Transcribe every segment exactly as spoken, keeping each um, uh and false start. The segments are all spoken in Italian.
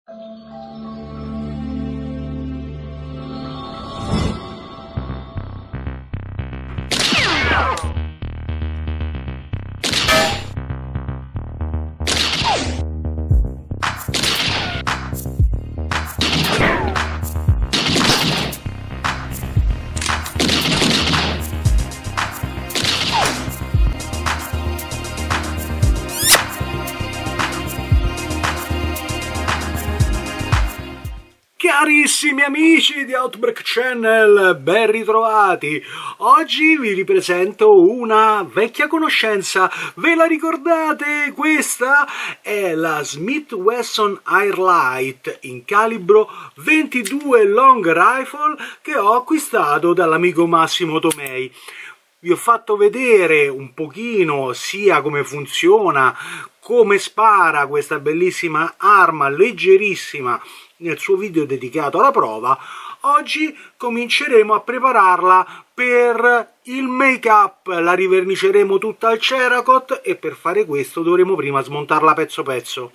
Carissimi amici di Outbreak Channel, ben ritrovati! Oggi vi ripresento una vecchia conoscenza, ve la ricordate? Questa è la Smith Wesson Airlight in calibro ventidue Long Rifle che ho acquistato dall'amico Massimo Tomei. Vi ho fatto vedere un pochino sia come funziona, come spara questa bellissima arma leggerissima nel suo video dedicato alla prova. Oggi cominceremo a prepararla per il make-up, la riverniceremo tutta al Cerakote e per fare questo dovremo prima smontarla pezzo pezzo.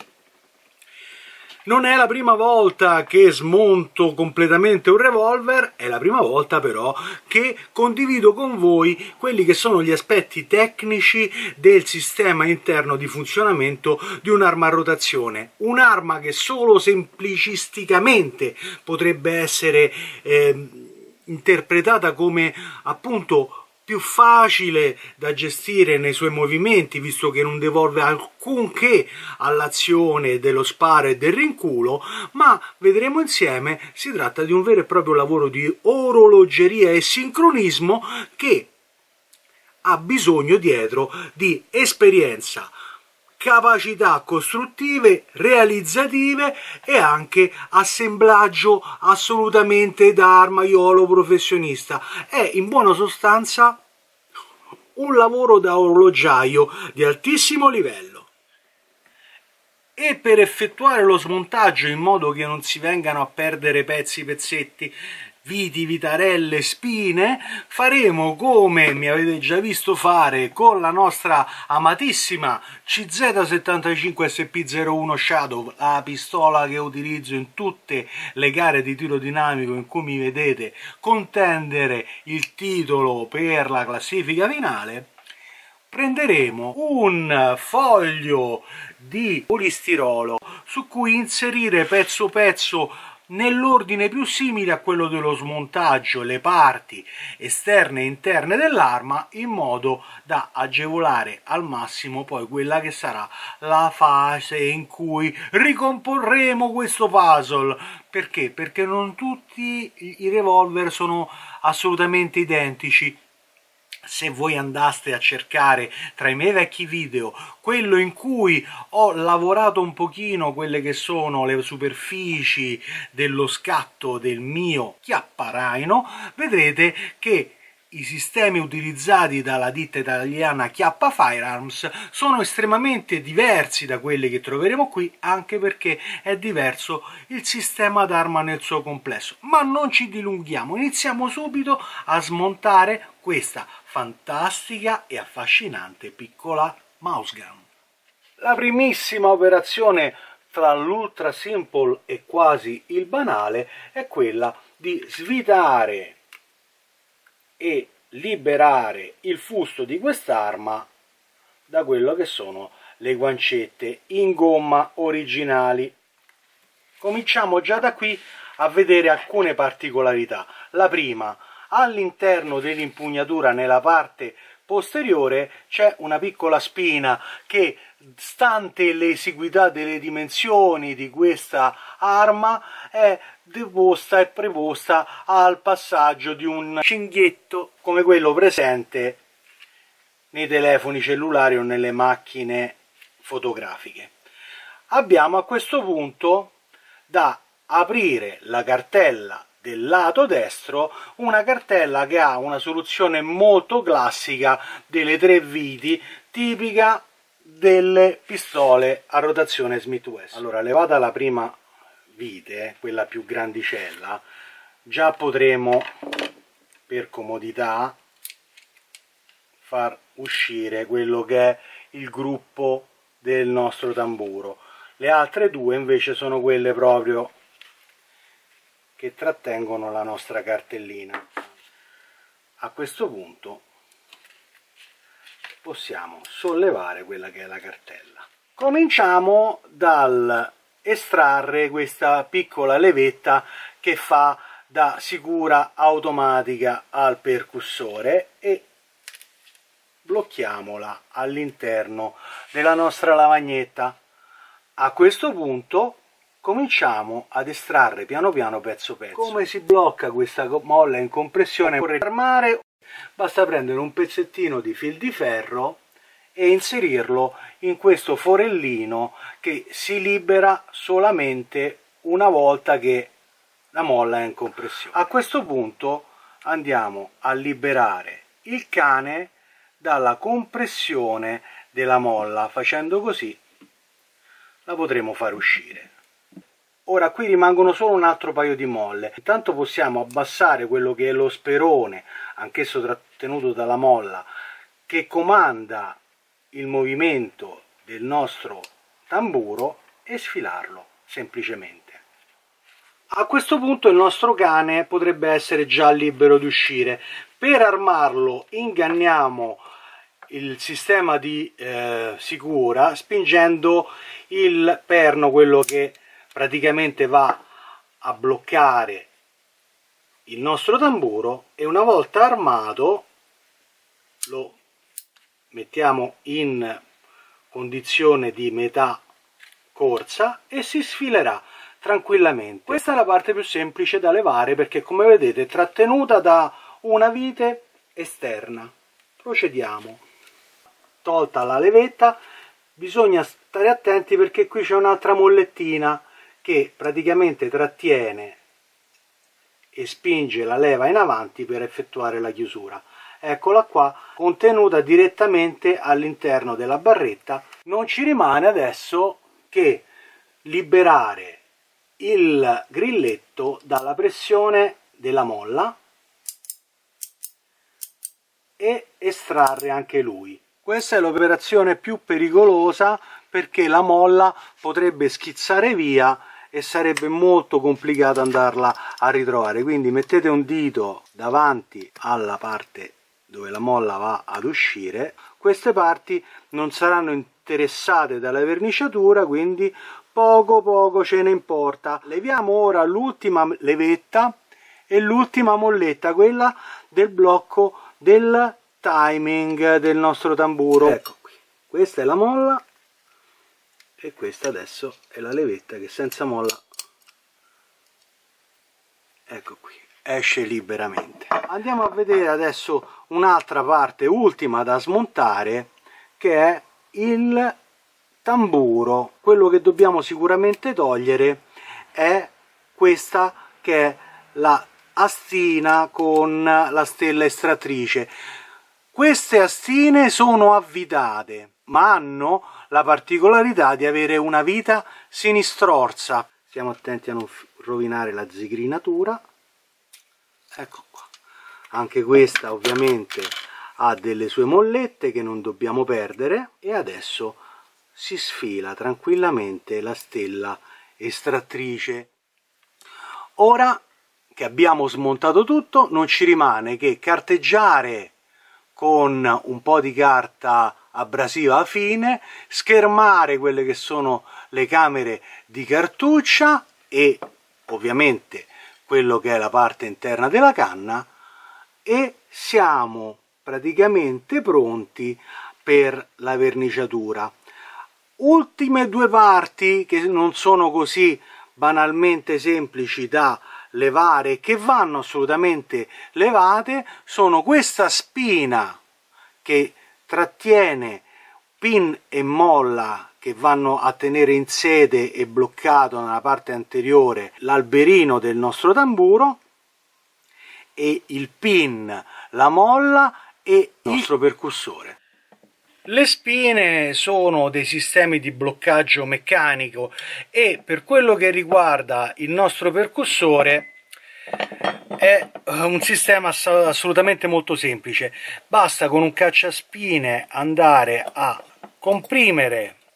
Non è la prima volta che smonto completamente un revolver, è la prima volta però che condivido con voi quelli che sono gli aspetti tecnici del sistema interno di funzionamento di un'arma a rotazione. Un'arma che solo semplicisticamente potrebbe essere eh, interpretata come appunto più facile da gestire nei suoi movimenti, visto che non devolve alcunché all'azione dello sparo e del rinculo, ma vedremo insieme si tratta di un vero e proprio lavoro di orologeria e sincronismo che ha bisogno dietro di esperienza, capacità costruttive, realizzative e anche assemblaggio assolutamente da armaiolo professionista. È in buona sostanza un lavoro da orologiaio di altissimo livello. E per effettuare lo smontaggio in modo che non si vengano a perdere pezzi, pezzetti, viti, vitarelle, spine, faremo come mi avete già visto fare con la nostra amatissima C Z settantacinque S P zero uno Shadow, la pistola che utilizzo in tutte le gare di tiro dinamico in cui mi vedete contendere il titolo per la classifica finale. Prenderemo un foglio di polistirolo su cui inserire pezzo pezzo nell'ordine più simile a quello dello smontaggio le parti esterne e interne dell'arma, in modo da agevolare al massimo poi quella che sarà la fase in cui ricomporremo questo puzzle. Perché? Perché non tutti i revolver sono assolutamente identici. Se voi andaste a cercare tra i miei vecchi video quello in cui ho lavorato un pochino quelle che sono le superfici dello scatto del mio chiapparaino, vedrete che i sistemi utilizzati dalla ditta italiana Chiappa Firearms sono estremamente diversi da quelli che troveremo qui, anche perché è diverso il sistema d'arma nel suo complesso. Ma non ci dilunghiamo, iniziamo subito a smontare questa fantastica e affascinante piccola mouse gun. La primissima operazione tra l'ultra simple e quasi il banale è quella di svitare e liberare il fusto di quest'arma da quello che sono le guancette in gomma originali. Cominciamo già da qui a vedere alcune particolarità. La prima: all'interno dell'impugnatura nella parte posteriore c'è una piccola spina che, stante l'esiguità delle dimensioni di questa arma, è deposta e preposta al passaggio di un cinghietto come quello presente nei telefoni cellulari o nelle macchine fotografiche. Abbiamo a questo punto da aprire la cartella del lato destro, una cartella che ha una soluzione molto classica delle tre viti, tipica delle pistole a rotazione Smith Wesson. Allora, levata la prima vite, quella più grandicella, già potremo per comodità far uscire quello che è il gruppo del nostro tamburo. Le altre due invece sono quelle proprio che trattengono la nostra cartellina. A questo punto possiamo sollevare quella che è la cartella. Cominciamo dal estrarre questa piccola levetta che fa da sicura automatica al percussore e blocchiamola all'interno della nostra lavagnetta. A questo punto cominciamo ad estrarre piano piano pezzo pezzo. Come si blocca questa molla in compressione? Per armare basta prendere un pezzettino di fil di ferro e inserirlo in questo forellino che si libera solamente una volta che la molla è in compressione. A questo punto andiamo a liberare il cane dalla compressione della molla, facendo così la potremo far uscire. Ora qui rimangono solo un altro paio di molle. Intanto possiamo abbassare quello che è lo sperone, anch'esso trattenuto dalla molla, che comanda il movimento del nostro tamburo, e sfilarlo semplicemente. A questo punto il nostro cane potrebbe essere già libero di uscire. Per armarlo inganniamo il sistema di eh, sicura spingendo il perno, quello che praticamente va a bloccare il nostro tamburo, e una volta armato lo mettiamo in condizione di metà corsa e si sfilerà tranquillamente. Questa è la parte più semplice da levare perché, come vedete, è trattenuta da una vite esterna. Procediamo. Tolta la levetta, bisogna stare attenti perché qui c'è un'altra mollettina che praticamente trattiene e spinge la leva in avanti per effettuare la chiusura. Eccola qua, contenuta direttamente all'interno della barretta. Non ci rimane adesso che liberare il grilletto dalla pressione della molla e estrarre anche lui. Questa è l'operazione più pericolosa perché la molla potrebbe schizzare via e sarebbe molto complicato andarla a ritrovare, quindi mettete un dito davanti alla parte dove la molla va ad uscire. Queste parti non saranno interessate dalla verniciatura, quindi poco poco ce ne importa. Leviamo ora l'ultima levetta e l'ultima molletta, quella del blocco del timing del nostro tamburo. Ecco qui, questa è la molla e questa adesso è la levetta che senza molla, ecco qui, esce liberamente. Andiamo a vedere adesso un'altra parte ultima da smontare, che è il tamburo. Quello che dobbiamo sicuramente togliere è questa che è la astina con la stella estrattrice. Queste astine sono avvitate ma hanno la particolarità di avere una vita sinistrorsa. Stiamo attenti a non rovinare la zigrinatura. Ecco qua, anche questa ovviamente ha delle sue mollette che non dobbiamo perdere, e adesso si sfila tranquillamente la stella estrattrice. Ora che abbiamo smontato tutto non ci rimane che carteggiare con un po' di carta abrasiva fine, schermare quelle che sono le camere di cartuccia e ovviamente quello che è la parte interna della canna, e siamo praticamente pronti per la verniciatura. Ultime due parti che non sono così banalmente semplici da levare, che vanno assolutamente levate, sono questa spina che trattiene pin e molla che vanno a tenere in sede e bloccato nella parte anteriore l'alberino del nostro tamburo, e il pin, la molla e il nostro percussore. Le spine sono dei sistemi di bloccaggio meccanico e per quello che riguarda il nostro percussore è un sistema assolutamente molto semplice. Basta con un cacciaspine andare a comprimere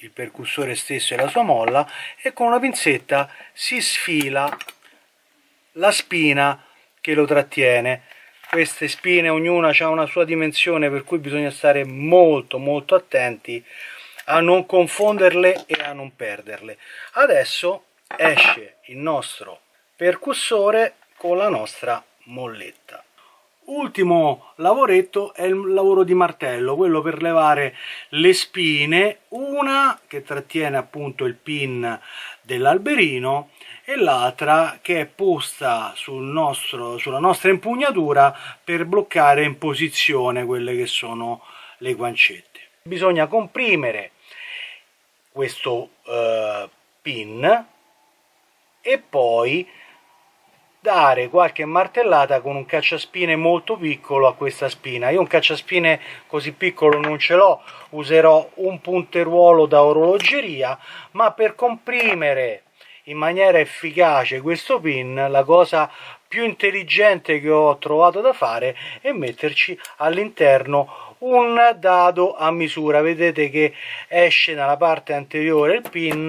il percussore stesso e la sua molla, e con una pinzetta si sfila la spina che lo trattiene. Queste spine ognuna ha una sua dimensione, per cui bisogna stare molto molto attenti a non confonderle e a non perderle. Adesso esce il nostro percussore con la nostra molletta. Ultimo lavoretto è il lavoro di martello, quello per levare le spine, una che trattiene appunto il pin dell'alberino e l'altra che è posta sul nostro, sulla nostra impugnatura per bloccare in posizione quelle che sono le guancette. Bisogna comprimere questo eh, pin e poi dare qualche martellata con un cacciaspine molto piccolo a questa spina. Io un cacciaspine così piccolo non ce l'ho, userò un punteruolo da orologeria, ma per comprimere in maniera efficace questo pin la cosa più intelligente che ho trovato da fare è metterci all'interno un dado a misura. Vedete che esce dalla parte anteriore il pin,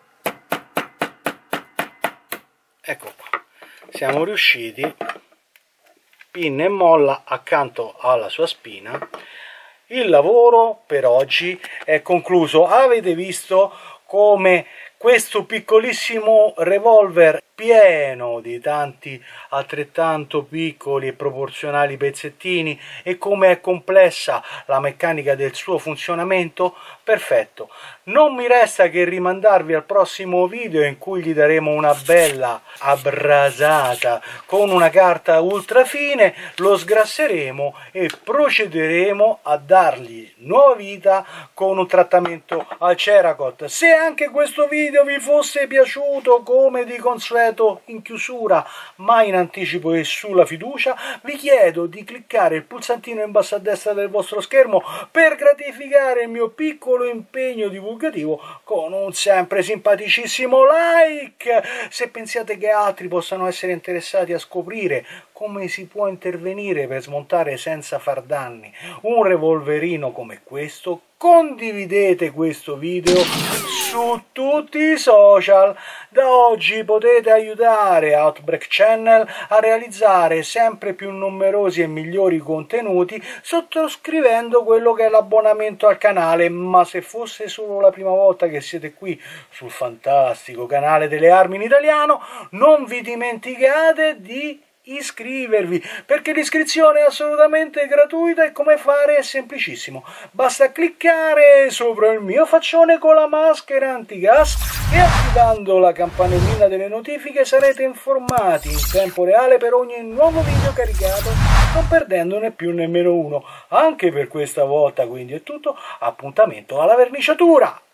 ecco qua, siamo riusciti, pin e molla accanto alla sua spina. Il lavoro per oggi è concluso. Avete visto come questo piccolissimo revolver, pieno di tanti altrettanto piccoli e proporzionali pezzettini, e come è complessa la meccanica del suo funzionamento? Perfetto. Non mi resta che rimandarvi al prossimo video in cui gli daremo una bella abbrasata con una carta ultra fine, lo sgrasseremo e procederemo a dargli nuova vita con un trattamento al Cerakote. Se anche questo video vi fosse piaciuto, come di consueto in chiusura ma in anticipo e sulla fiducia, vi chiedo di cliccare il pulsantino in basso a destra del vostro schermo per gratificare il mio piccolo impegno divulgativo con un sempre simpaticissimo like. Se pensiate che altri possano essere interessati a scoprire come si può intervenire per smontare senza far danni un revolverino come questo, condividete questo video su tutti i social. Da oggi potete aiutare Outbreak Channel a realizzare sempre più numerosi e migliori contenuti sottoscrivendo quello che è l'abbonamento al canale, ma se fosse solo la prima volta che siete qui sul fantastico canale delle armi in italiano, non vi dimenticate di iscrivervi, perché l'iscrizione è assolutamente gratuita e come fare è semplicissimo. Basta cliccare sopra il mio faccione con la maschera antigas e attivando la campanellina delle notifiche sarete informati in tempo reale per ogni nuovo video caricato, non perdendone più nemmeno uno. Anche per questa volta quindi è tutto, appuntamento alla verniciatura!